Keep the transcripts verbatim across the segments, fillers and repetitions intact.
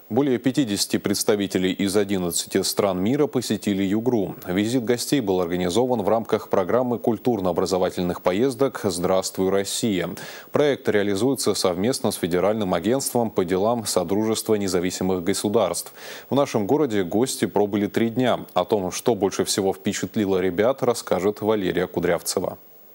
Более пятидесяти представителей из одиннадцати стран мира посетили Югру. Визит гостей был организован в рамках программы культурно-образовательных поездок «Здравствуй, Россия». Проект реализуется совместно с Федеральным агентством по делам Содружества независимых государств. В нашем городе гости пробыли три дня. О том, что больше всего впечатлило ребят, расскажет Валерия Кудрявцева.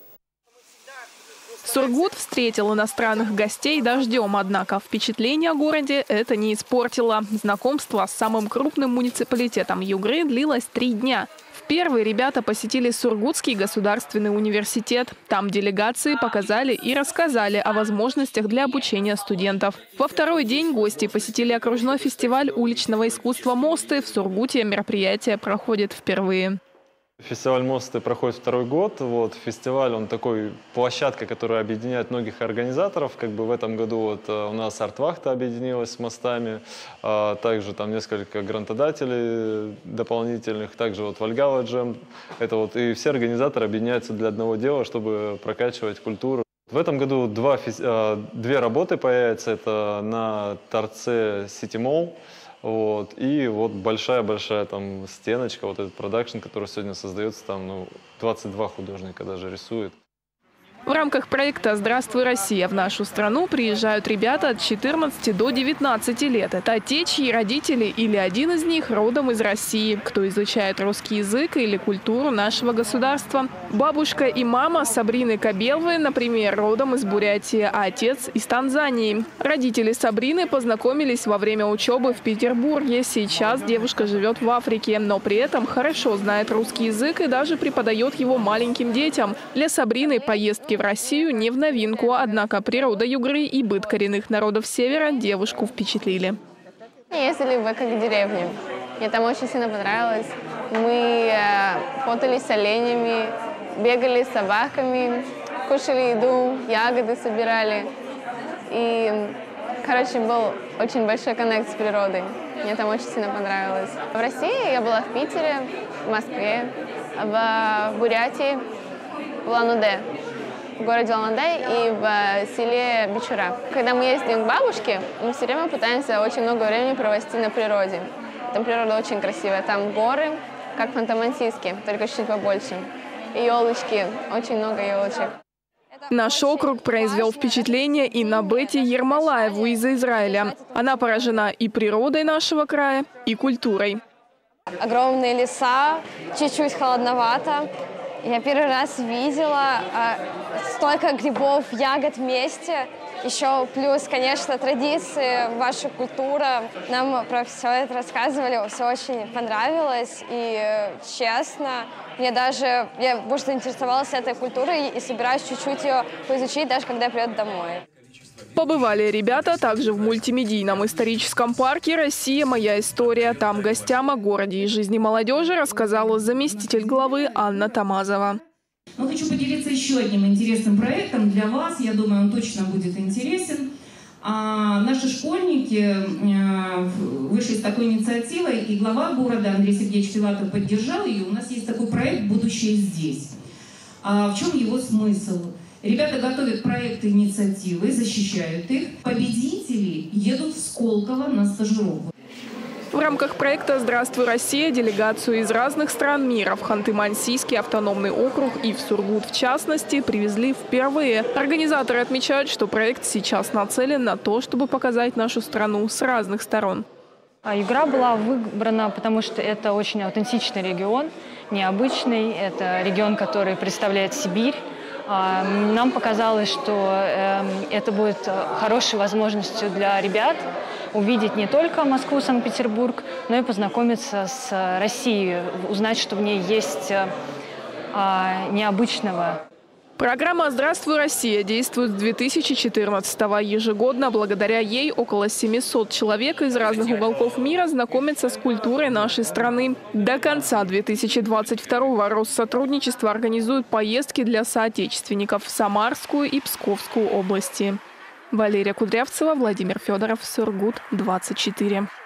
Сургут встретил иностранных гостей дождем, однако впечатление о городе это не испортило. Знакомство с самым крупным муниципалитетом Югры длилось три дня. В первый ребята посетили Сургутский государственный университет. Там делегации показали и рассказали о возможностях для обучения студентов. Во второй день гости посетили окружной фестиваль уличного искусства «Мосты». В Сургуте мероприятие проходит впервые. Фестиваль «Мосты» проходит второй год. Вот, фестиваль, он такой площадка, которая объединяет многих организаторов. Как бы в этом году вот, у нас «Артвахта» объединилась с «Мостами». А, также там несколько грантодателей дополнительных. Также вот «Вальгалла Джем». Это вот, и все организаторы объединяются для одного дела, чтобы прокачивать культуру. В этом году два, две работы появятся. Это на торце City Mall. Вот. И вот большая-большая там стеночка, вот этот продакшн, который сегодня создается, там ну, двадцать два художника даже рисует. В рамках проекта «Здравствуй, Россия» в нашу страну приезжают ребята от четырнадцати до девятнадцати лет. Это те, чьи родители или один из них родом из России, кто изучает русский язык или культуру нашего государства. Бабушка и мама Сабрины Кабеловой, например, родом из Бурятии, а отец из Танзании. Родители Сабрины познакомились во время учебы в Петербурге. Сейчас девушка живет в Африке, но при этом хорошо знает русский язык и даже преподает его маленьким детям. Для Сабрины поездки в Россию не в новинку, однако природа Югры и быт коренных народов Севера девушку впечатлили. Ездили в эко-деревню. Мне там очень сильно понравилось. Мы фотались с оленями, бегали с собаками, кушали еду, ягоды собирали. И, короче, был очень большой коннект с природой. Мне там очень сильно понравилось. В России я была в Питере, в Москве, в Бурятии, в Улан-Удэ. В городе Улан-Удэ и в селе Бичура. Когда мы ездим к бабушке, мы все время пытаемся очень много времени провести на природе. Там природа очень красивая. Там горы, как в Ханты-Мансийске, только чуть побольше. И елочки, очень много елочек. Наш округ произвел впечатление и на Бетти Ермолаеву из Израиля. Она поражена и природой нашего края, и культурой. Огромные леса, чуть-чуть холодновато. Я первый раз видела а, столько грибов, ягод вместе. Еще плюс, конечно, традиции, ваша культура. Нам про все это рассказывали, все очень понравилось. И честно, мне даже, я больше заинтересовалась этой культурой и собираюсь чуть-чуть ее поизучить, даже когда я приеду домой. Побывали ребята также в мультимедийном историческом парке «Россия. Моя история». Там гостям о городе и жизни молодежи рассказала заместитель главы Анна Тамазова. Но хочу поделиться еще одним интересным проектом для вас. Я думаю, он точно будет интересен. А наши школьники вышли с такой инициативой, и глава города Андрей Сергеевич Филатов поддержал ее. У нас есть такой проект «Будущее здесь». А в чем его смысл? Ребята готовят проекты, инициативы, защищают их. Победители едут в Сколково на стажировку. В рамках проекта «Здравствуй, Россия» делегацию из разных стран мира в Ханты-Мансийский автономный округ и в Сургут в частности привезли впервые. Организаторы отмечают, что проект сейчас нацелен на то, чтобы показать нашу страну с разных сторон. Югра была выбрана, потому что это очень аутентичный регион, необычный. Это регион, который представляет Сибирь. Нам показалось, что это будет хорошей возможностью для ребят увидеть не только Москву, Санкт-Петербург, но и познакомиться с Россией, узнать, что в ней есть необычного. Программа «Здравствуй, Россия» действует с две тысячи четырнадцатого. Ежегодно благодаря ей около семисот человек из разных уголков мира знакомятся с культурой нашей страны. До конца две тысячи двадцать второго Россотрудничество организует поездки для соотечественников в Самарскую и Псковскую области. Валерия Кудрявцева, Владимир Федоров, Сургут, двадцать четыре.